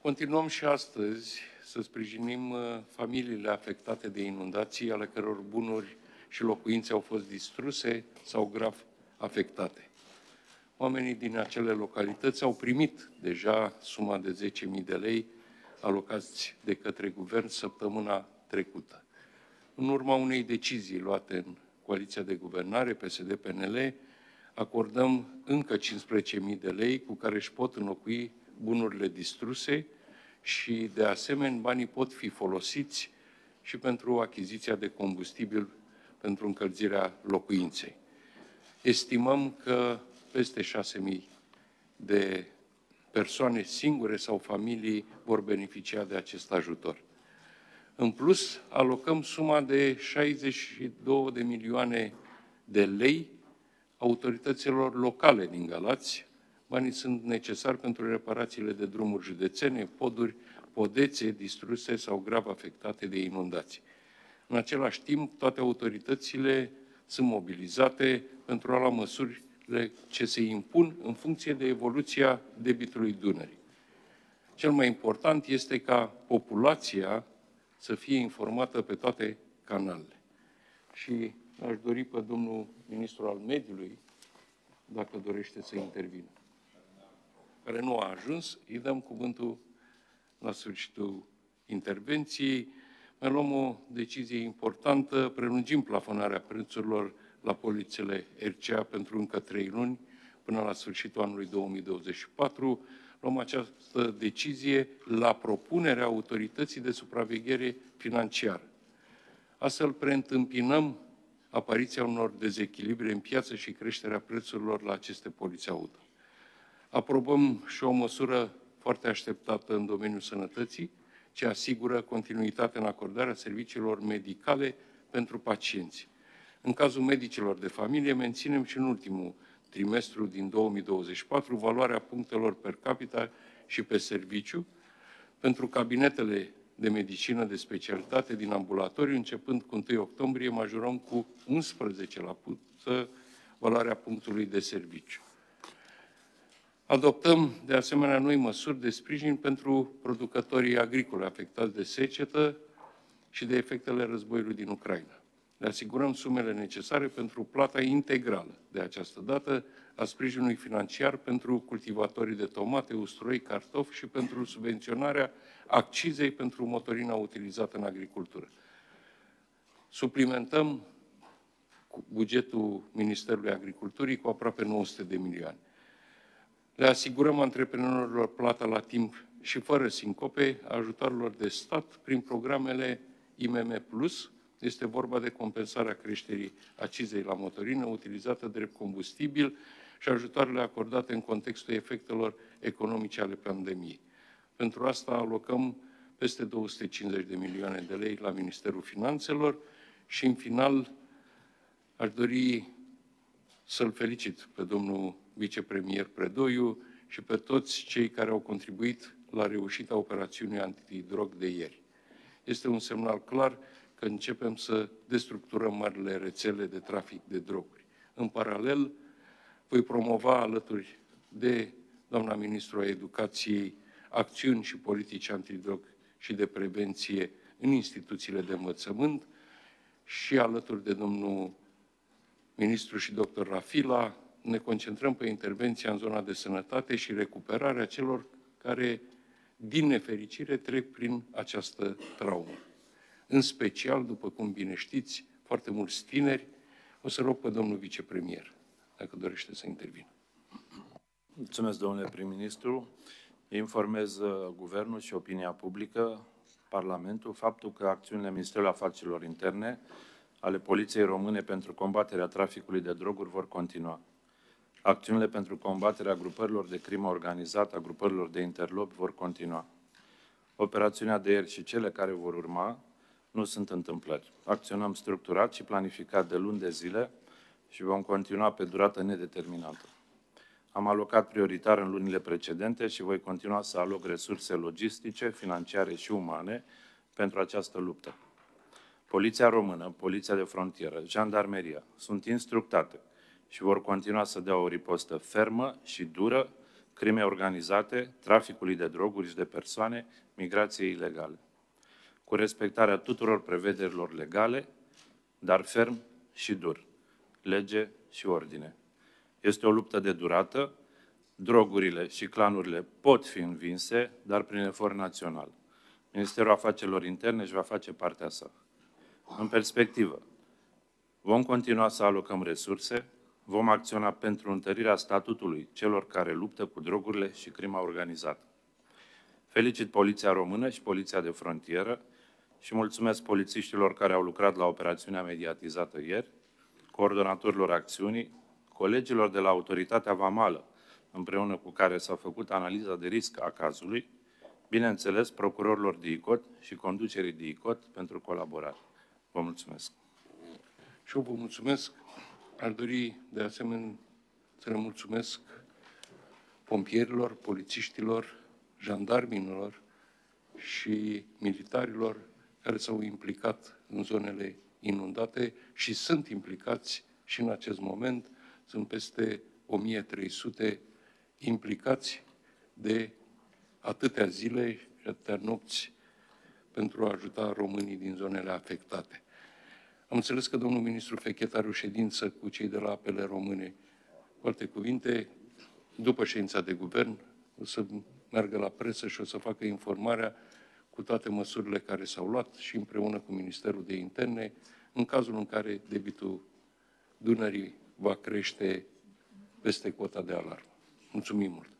Continuăm și astăzi să sprijinim familiile afectate de inundații, ale căror bunuri și locuințe au fost distruse sau grav afectate. Oamenii din acele localități au primit deja suma de 10.000 de lei alocați de către guvern săptămâna trecută. În urma unei decizii luate în coaliția de guvernare, PSD-PNL, acordăm încă 15.000 de lei cu care își pot înlocui bunurile distruse și, de asemenea, banii pot fi folosiți și pentru achiziția de combustibil pentru încălzirea locuinței. Estimăm că peste 6.000 de persoane singure sau familii vor beneficia de acest ajutor. În plus, alocăm suma de 62 de milioane de lei autorităților locale din Galați. Banii sunt necesari pentru reparațiile de drumuri județene, poduri, podețe distruse sau grav afectate de inundații. În același timp, toate autoritățile sunt mobilizate pentru a lua măsurile ce se impun în funcție de evoluția debitului Dunării. Cel mai important este ca populația să fie informată pe toate canalele. Și aș dori pe domnul ministru al mediului, dacă dorește să intervină, care nu a ajuns, îi dăm cuvântul la sfârșitul intervenției. Mai luăm o decizie importantă, prelungim plafonarea prețurilor la polițele RCA pentru încă 3 luni, până la sfârșitul anului 2024. Luăm această decizie la propunerea Autorității de Supraveghere Financiară. Astfel preîntâmpinăm apariția unor dezechilibre în piață și creșterea prețurilor la aceste polițe auto. Aprobăm și o măsură foarte așteptată în domeniul sănătății, ce asigură continuitatea în acordarea serviciilor medicale pentru pacienți. În cazul medicilor de familie, menținem și în ultimul trimestru din 2024 valoarea punctelor per capita și pe serviciu pentru cabinetele de medicină de specialitate din ambulatoriu, începând cu 1 octombrie, majorăm cu 11% valoarea punctului de serviciu. Adoptăm, de asemenea, noi măsuri de sprijin pentru producătorii agricoli afectați de secetă și de efectele războiului din Ucraina. Le asigurăm sumele necesare pentru plata integrală de această dată a sprijinului financiar pentru cultivatorii de tomate, usturoi, cartofi și pentru subvenționarea accizei pentru motorina utilizată în agricultură. Suplimentăm bugetul Ministerului Agriculturii cu aproape 900 de milioane. Le asigurăm antreprenorilor plata la timp și fără sincope a ajutoarelor de stat prin programele IMM+. Este vorba de compensarea creșterii accizei la motorină utilizată drept combustibil și ajutoarele acordate în contextul efectelor economice ale pandemiei. Pentru asta alocăm peste 250 de milioane de lei la Ministerul Finanțelor și, în final, aș dori să-l felicit pe domnul vicepremier Predoiu și pe toți cei care au contribuit la reușita operațiunii antidrog de ieri. Este un semnal clar că începem să destructurăm marile rețele de trafic de droguri. În paralel, voi promova alături de doamna ministru a Educației acțiuni și politici antidrog și de prevenție în instituțiile de învățământ și alături de domnul ministru și doctor Rafila ne concentrăm pe intervenția în zona de sănătate și recuperarea celor care, din nefericire, trec prin această traumă. În special, după cum bine știți, foarte mulți tineri. O să rog pe domnul vicepremier, dacă dorește să intervină. Mulțumesc, domnule prim-ministru. Informez Guvernul și opinia publică, Parlamentul, faptul că acțiunile Ministerului Afacerilor Interne ale Poliției Române pentru combaterea traficului de droguri vor continua. Acțiunile pentru combaterea grupărilor de crimă organizată, a grupărilor de interlopi vor continua. Operațiunea de ieri și cele care vor urma nu sunt întâmplări. Acționăm structurat și planificat de luni de zile și vom continua pe durată nedeterminată. Am alocat prioritar în lunile precedente și voi continua să aloc resurse logistice, financiare și umane pentru această luptă. Poliția Română, Poliția de Frontieră, Jandarmeria sunt instructate și vor continua să dea o ripostă fermă și dură crime organizate, traficului de droguri și de persoane, migrației ilegale, cu respectarea tuturor prevederilor legale, dar ferm și dur, lege și ordine. Este o luptă de durată, drogurile și clanurile pot fi învinse, dar prin efort național. Ministerul Afacerilor Interne își va face partea sa. În perspectivă, vom continua să alocăm resurse, vom acționa pentru întărirea statutului celor care luptă cu drogurile și crima organizată. Felicit Poliția Română și Poliția de Frontieră și mulțumesc polițiștilor care au lucrat la operațiunea mediatizată ieri, coordonatorilor acțiunii, colegilor de la Autoritatea Vamală, împreună cu care s-a făcut analiza de risc a cazului, bineînțeles, procurorilor DICOT și conducerii DICOT pentru colaborare. Vă mulțumesc. Și eu vă mulțumesc. Aș dori, de asemenea, să le mulțumesc pompierilor, polițiștilor, jandarmilor și militarilor care s-au implicat în zonele inundate și sunt implicați și în acest moment. Sunt peste 1300 implicați de atâtea zile și atâtea nopți pentru a ajuta românii din zonele afectate. Am înțeles că domnul ministru Fechet are o ședință cu cei de la Apele Române. Cu alte cuvinte, după ședința de guvern, o să meargă la presă și o să facă informarea cu toate măsurile care s-au luat și împreună cu Ministerul de Interne, în cazul în care debitul Dunării va crește peste cota de alarmă. Mulțumim mult!